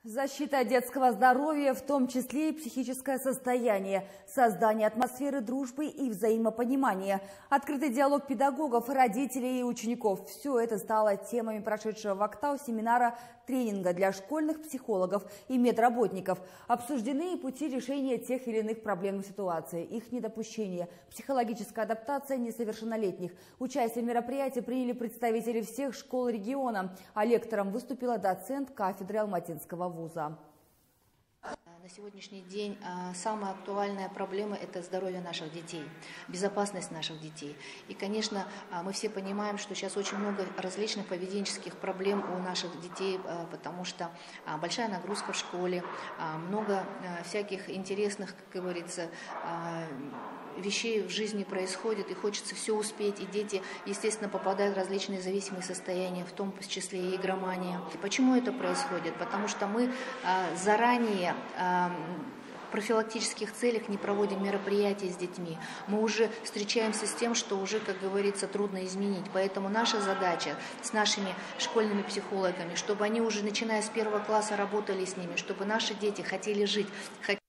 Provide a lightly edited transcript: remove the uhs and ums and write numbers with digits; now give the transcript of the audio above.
Защита детского здоровья, в том числе и психическое состояние, создание атмосферы дружбы и взаимопонимания, открытый диалог педагогов, родителей и учеников – все это стало темами прошедшего в Актау семинара тренинга для школьных психологов и медработников. Обсуждены и пути решения тех или иных проблемных ситуаций, их недопущение, психологическая адаптация несовершеннолетних. Участие в мероприятии приняли представители всех школ региона, а лектором выступила доцент кафедры Алматинского вуза. На сегодняшний день самая актуальная проблема – это здоровье наших детей, безопасность наших детей. И, конечно, мы все понимаем, что сейчас очень много различных поведенческих проблем у наших детей, потому что большая нагрузка в школе, много всяких интересных, как говорится, вещей в жизни происходит, и хочется все успеть, и дети, естественно, попадают в различные зависимые состояния, в том числе и игромания. Почему это происходит? Потому что мы заранее в профилактических целях не проводим мероприятия с детьми. Мы уже встречаемся с тем, что уже, как говорится, трудно изменить. Поэтому наша задача с нашими школьными психологами, чтобы они уже, начиная с 1 класса, работали с ними, чтобы наши дети хотели жить,